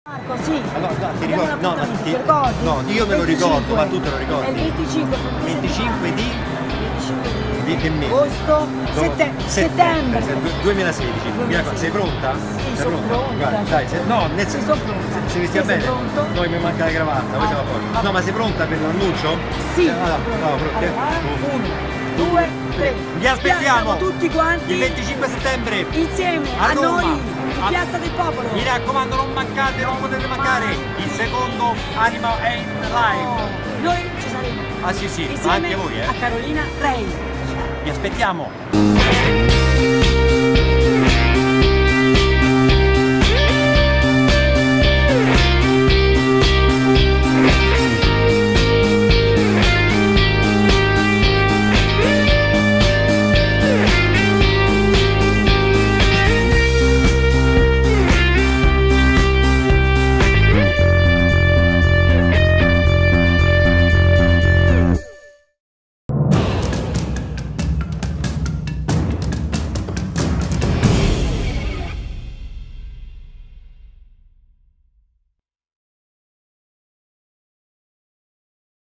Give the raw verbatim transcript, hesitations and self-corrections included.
Marco, sì. Allora, no, ti ricordi? No, ma ti, ricordi? no, io me lo ricordo, ma tu te lo È il ricordi? venticinque. venticinque di? venticinque Di che mese? agosto, No, sette, settembre. duemilasedici. duemilasedici. Sei pronta? Sì, Sei sono pronta. Guarda, dai, se, no, nel Sì, senso, sono pronta. se, se mi stia Sì, sei bene. pronto? No, mi manca la cravatta, poi Ah, ce la fuori. vabbè. No, ma sei pronta per l'annuncio? Sì. Allora, no, pronti? Allora, uno, due, tre. Vi aspettiamo tutti quanti il venticinque settembre insieme a a, Roma, noi in a- Piazza del Popolo. Mi raccomando, non mancate, non potete mancare il secondo Anima and Live. Noi ci saremo. Ah sì sì, ma Insieme anche voi, eh. a Carolina Rei. Vi aspettiamo.